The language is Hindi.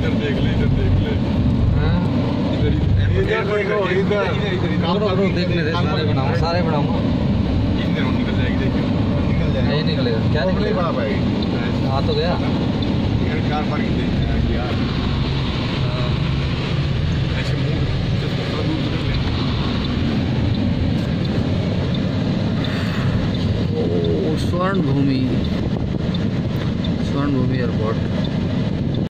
इधर देख ले, इधर देख ले। हाँ इधर देख ले, सारे बनाऊंगा। इधर निकल जाएगी, देखिए निकल जाएगा। नहीं निकलेगा, क्या निकलेगा? बड़ा भाई आ तो गया कार पार्किंग देख यार, ऐसे मुंह से थोड़ा दूर निकल ले। स्वर्ण भूमि एयरपोर्ट।